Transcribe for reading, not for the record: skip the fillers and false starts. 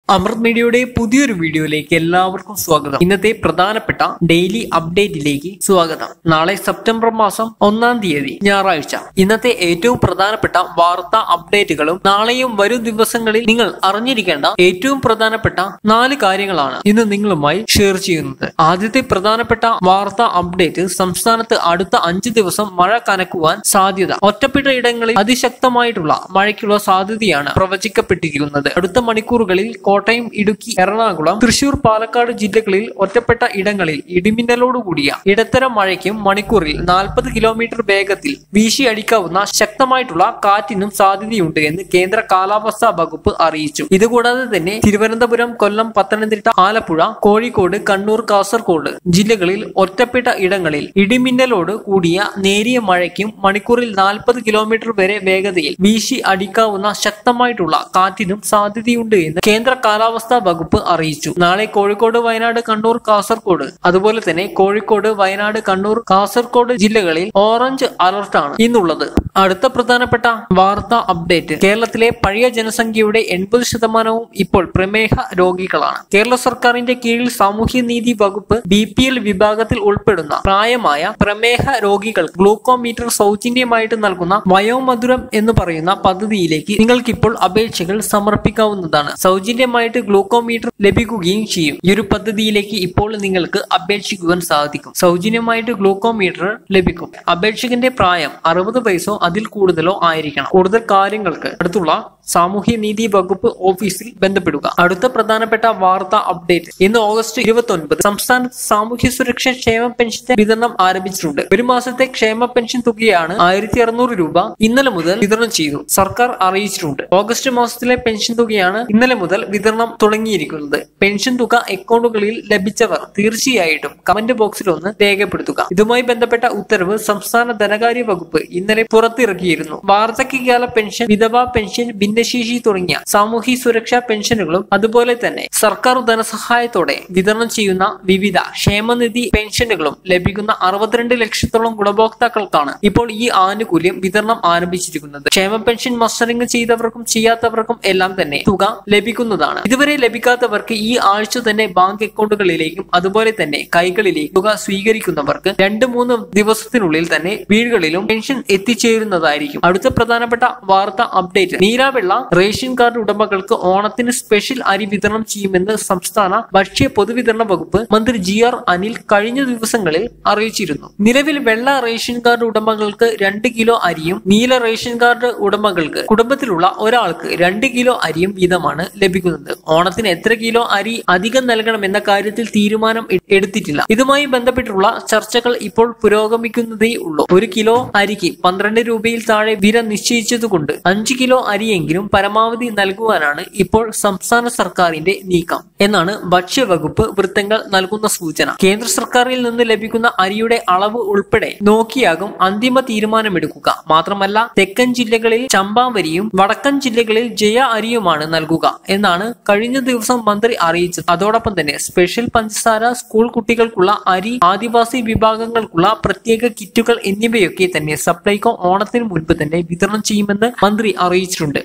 അമൃത് മീഡിയയുടെ പുതിയൊരു വീഡിയോയിലേക്ക് എല്ലാവർക്കും സ്വാഗതം. ഇന്നത്തെ പ്രധാനപ്പെട്ട ഡെയിലി അപ്ഡേറ്റിലേക്ക് സ്വാഗതം. നാളെ സെപ്റ്റംബർ മാസം 1-ാം തീയതി ഞായറാഴ്ച. ഇന്നത്തെ ഏറ്റവും പ്രധാനപ്പെട്ട വാർത്താ അപ്ഡേറ്റുകളും നാളെയും വരും ദിവസങ്ങളിൽ നിങ്ങൾ അറിഞ്ഞിരിക്കേണ്ട ഏറ്റവും പ്രധാനപ്പെട്ട 4 കാര്യങ്ങളാണ് ഇന്ന് നിങ്ങളുമായി ഷെയർ ചെയ്യുന്നത്. ആദ്യത്തെ പ്രധാനപ്പെട്ട വാർത്താ അപ്ഡേറ്റ്, സംസ്ഥാനത്ത് അടുത്ത 5 ദിവസം മഴ കനക്കുവാൻ സാധ്യത. ഒറ്റപ്പെട്ട ഇടങ്ങളിൽ അതിശക്തമായിട്ടുള്ള മഴയ്ക്കുള്ള സാധ്യതയാണ് പ്രവചിക്കപ്പെട്ടിരിക്കുന്നത്. അടുത്ത മണിക്കൂറുകളിൽ കോട്ടയം, ഇടുക്കി, എറണാകുളം, തൃശൂർ, പാലക്കാട് ജില്ലകളിൽ ഒറ്റപ്പെട്ട ഇടങ്ങളിൽ ഇടിമിന്നലോടുകൂടിയ ഇടത്തരം മഴയ്ക്കും മണിക്കൂറിൽ 40 കിലോമീറ്റർ വേഗത്തിൽ വീശി അടിക്കാവുന്ന ശക്തമായിട്ടുള്ള കാറ്റിനും സാധ്യതയുണ്ട് എന്ന് കേന്ദ്ര കാലാവസ്ഥാ വകുപ്പ് അറിയിച്ചു. ഇതുകൂടാതെ തന്നെ തിരുവനന്തപുരം, കൊല്ലം, പത്തനംതിട്ട, ആലപ്പുഴ, കോഴിക്കോട്, കണ്ണൂർ, കാസർഗോഡ് ജില്ലകളിൽ ഒറ്റപ്പെട്ട ഇടങ്ങളിൽ ഇടിമിന്നലോട് കൂടിയ നേരിയ മഴയ്ക്കും മണിക്കൂറിൽ 40 കിലോമീറ്റർ വരെ വേഗതയിൽ വീശി അടിക്കാവുന്ന ശക്തമായിട്ടുള്ള കാറ്റിനും സാധ്യതയുണ്ട് എന്ന് കേന്ദ്ര കാലാവസ്ഥാ വകുപ്പ് അറിയിച്ചു. നാളെ കോഴിക്കോട്, വയനാട്, കണ്ണൂർ, കാസർഗോഡ്, അതുപോലെ തന്നെ കോഴിക്കോട്, വയനാട്, കണ്ണൂർ, കാസർഗോഡ് ജില്ലകളിൽ ഓറഞ്ച് അലർട്ടാണ് ഇന്നുള്ളത്. അടുത്ത പ്രധാനപ്പെട്ട വാർത്താ അപ്ഡേറ്റ്, കേരളത്തിലെ പഴയ ജനസംഖ്യയുടെ 80% ഇപ്പോൾ പ്രമേഹ രോഗികളാണ്. കേരള സർക്കാരിന്റെ കീഴിൽ സാമൂഹ്യനീതി വകുപ്പ് BPL വിഭാഗത്തിൽ ഉൾപ്പെടുന്ന പ്രായമായ പ്രമേഹ രോഗികൾ ഗ്ലൂക്കോമീറ്റർ സൗജന്യമായിട്ട് നൽകുന്ന വയോമധുരം എന്ന് പറയുന്ന പദ്ധതിയിലേക്ക് നിങ്ങൾക്കിപ്പോൾ അപേക്ഷകൾ സമർപ്പിക്കാവുന്നതാണ്. സൗജന്യമായിട്ട് ഗ്ലൂക്കോമീറ്റർ ലഭിക്കുകയും ചെയ്യും. ഈ ഒരു പദ്ധതിയിലേക്ക് ഇപ്പോൾ നിങ്ങൾക്ക് അപേക്ഷിക്കുവാൻ സാധിക്കും. സൗജന്യമായിട്ട് ഗ്ലൂക്കോമീറ്റർ ലഭിക്കും. അപേക്ഷകന്റെ പ്രായം 60 വയസ്സോ അതിൽ കൂടുതലോ ആയിരിക്കണം. കൂടുതൽ കാര്യങ്ങൾക്ക് അടുത്തുള്ള സാമൂഹ്യനീതി വകുപ്പ് ഓഫീസിൽ ബന്ധപ്പെടുക. അടുത്ത പ്രധാനപ്പെട്ട വാർത്താ അപ്ഡേറ്റ്, ഇന്ന് ഓഗസ്റ്റ് 29 സംസ്ഥാനത്ത് സാമൂഹ്യ സുരക്ഷാ ക്ഷേമ പെൻഷൻ വിതരണം ആരംഭിച്ചിട്ടുണ്ട്. ഒരു മാസത്തെ ക്ഷേമ പെൻഷൻ തുകയാണ് 1600 രൂപ ഇന്നലെ മുതൽ വിതരണം ചെയ്തു സർക്കാർ അറിയിച്ചിട്ടുണ്ട്. ഓഗസ്റ്റ് മാസത്തിലെ പെൻഷൻ തുകയാണ് ഇന്നലെ മുതൽ വിതരണം തുടങ്ങിയിരിക്കുന്നത്. പെൻഷൻ തുക അക്കൗണ്ടുകളിൽ ലഭിച്ചവർ തീർച്ചയായിട്ടും കമന്റ് ബോക്സിൽ ഒന്ന് രേഖപ്പെടുത്തുക. ഇതുമായി ബന്ധപ്പെട്ട ഉത്തരവ് സംസ്ഥാന ധനകാര്യ വകുപ്പ് ഇന്നലെ പുറത്തിറക്കിയിരുന്നു. വാർദ്ധക്യകാല പെൻഷൻ, വിധവാ പെൻഷൻ, ഭിന്നശേഷി തുടങ്ങിയ സാമൂഹ്യ സുരക്ഷാ പെൻഷനുകളും അതുപോലെ തന്നെ സർക്കാർ ധനസഹായത്തോടെ വിതരണം ചെയ്യുന്ന വിവിധ ക്ഷേമനിധി പെൻഷനുകളും ലഭിക്കുന്ന 62 ലക്ഷത്തോളം ഗുണഭോക്താക്കൾക്കാണ് ഇപ്പോൾ ഈ ആനുകൂല്യം വിതരണം ആരംഭിച്ചിരിക്കുന്നത്. ക്ഷേമ പെൻഷൻ മസ്റ്ററിംഗ് ചെയ്തവർക്കും ചെയ്യാത്തവർക്കും എല്ലാം തന്നെ തുക ലഭിക്കുന്നതാണ്. ഇതുവരെ ലഭിക്കാത്തവർക്ക് ഈ ആഴ്ച തന്നെ ബാങ്ക് അക്കൗണ്ടുകളിലേക്കും അതുപോലെ തന്നെ കൈകളിലേക്കും തുക സ്വീകരിക്കുന്നവർക്ക് 2-3 ദിവസത്തിനുള്ളിൽ തന്നെ വീടുകളിലും പെൻഷൻ എത്തിച്ചേരുന്നതായിരിക്കും. അടുത്ത പ്രധാനപ്പെട്ട വാർത്താ അപ്ഡേറ്റ്, നീരാവെള്ള റേഷൻ കാർഡ് ഉടമകൾക്ക് ഓണത്തിന് സ്പെഷ്യൽ അരി വിതരണം ചെയ്യുമെന്ന് സംസ്ഥാന ഭക്ഷ്യ പൊതുവിതരണ വകുപ്പ് മന്ത്രി GR അനിൽ കഴിഞ്ഞ ദിവസങ്ങളിൽ അറിയിച്ചിരുന്നു. നിലവിൽ വെള്ള റേഷൻ കാർഡ് ഉടമകൾക്ക് 2 കിലോ അരിയും നീല റേഷൻ കാർഡ് ഉടമകൾക്ക് കുടുംബത്തിലുള്ള ഒരാൾക്ക് 2 കിലോ അരിയും വീതമാണ് ലഭിക്കുന്നത്. ഓണത്തിന് എത്ര കിലോ അരി അധികം നൽകണമെന്ന കാര്യത്തിൽ തീരുമാനം എടുത്തിട്ടില്ല. ഇതുമായി ബന്ധപ്പെട്ടുള്ള ചർച്ചകൾ ഇപ്പോൾ പുരോഗമിക്കുന്നതേ ഉള്ളൂ. 1 കിലോ അരിക്ക് 12 രൂപയിൽ താഴെ വില നിശ്ചയിച്ചതുകൊണ്ട് 5 കിലോ അരിയെങ്കിലും പരമാവധി നൽകുവാനാണ് ഇപ്പോൾ സംസ്ഥാന സർക്കാരിന്റെ നീക്കം എന്നാണ് ഭക്ഷ്യവകുപ്പ് വൃത്തങ്ങൾ നൽകുന്ന സൂചന. കേന്ദ്ര സർക്കാരിൽ നിന്ന് ലഭിക്കുന്ന അരിയുടെ അളവ് ഉൾപ്പെടെ നോക്കിയാകും അന്തിമ തീരുമാനമെടുക്കുക. മാത്രമല്ല, തെക്കൻ ജില്ലകളിൽ ചമ്പാവരിയും വടക്കൻ ജില്ലകളിൽ ജയ അരിയുമാണ് നൽകുക എന്നാണ് കഴിഞ്ഞ ദിവസം മന്ത്രി അറിയിച്ചത്. അതോടൊപ്പം തന്നെ സ്പെഷ്യൽ പഞ്ചസാര, സ്കൂൾ കുട്ടികൾക്കുള്ള അരി, ആദിവാസി വിഭാഗങ്ങൾക്കുള്ള പ്രത്യേക കിറ്റുകൾ എന്നിവയൊക്കെ തന്നെ സപ്ലൈകോ ഓണത്തിന് മുൻപ് തന്നെ വിതരണം ചെയ്യുമെന്ന് മന്ത്രി അറിയിച്ചിട്ടുണ്ട്.